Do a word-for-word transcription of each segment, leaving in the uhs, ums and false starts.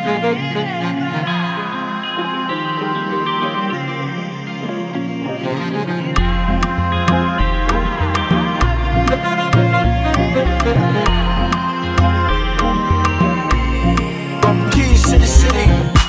Keys to the city.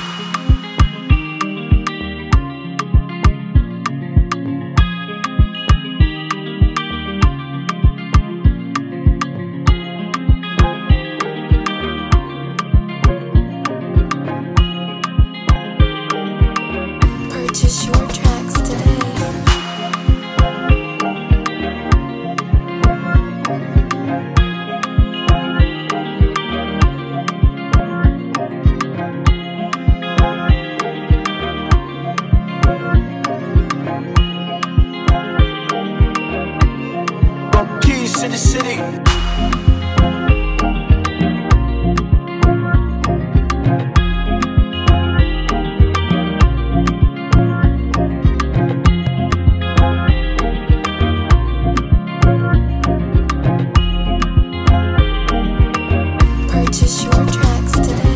Purchase your tracks today. Keys to the city. Purchase your tracks today.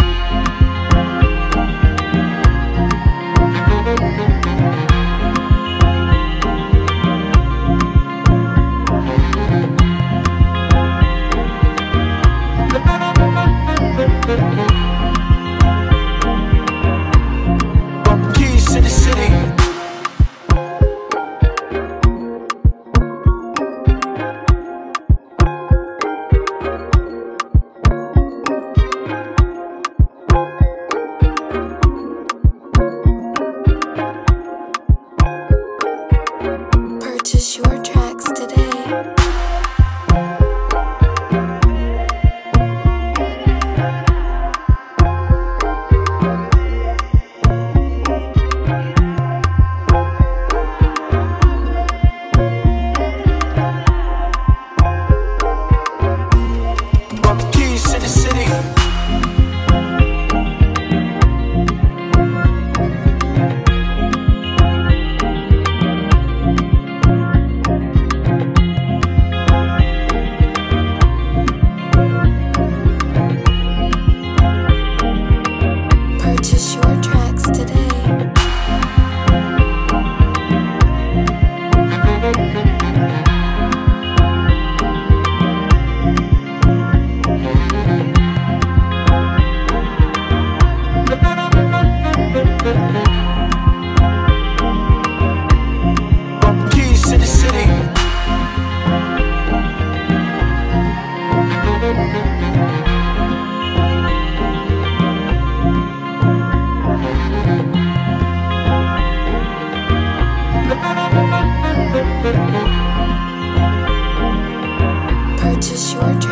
Keys to the city. Purchase your tracks today. Keys to the city. Purchase your tracks today. Keys to the city. Purchase your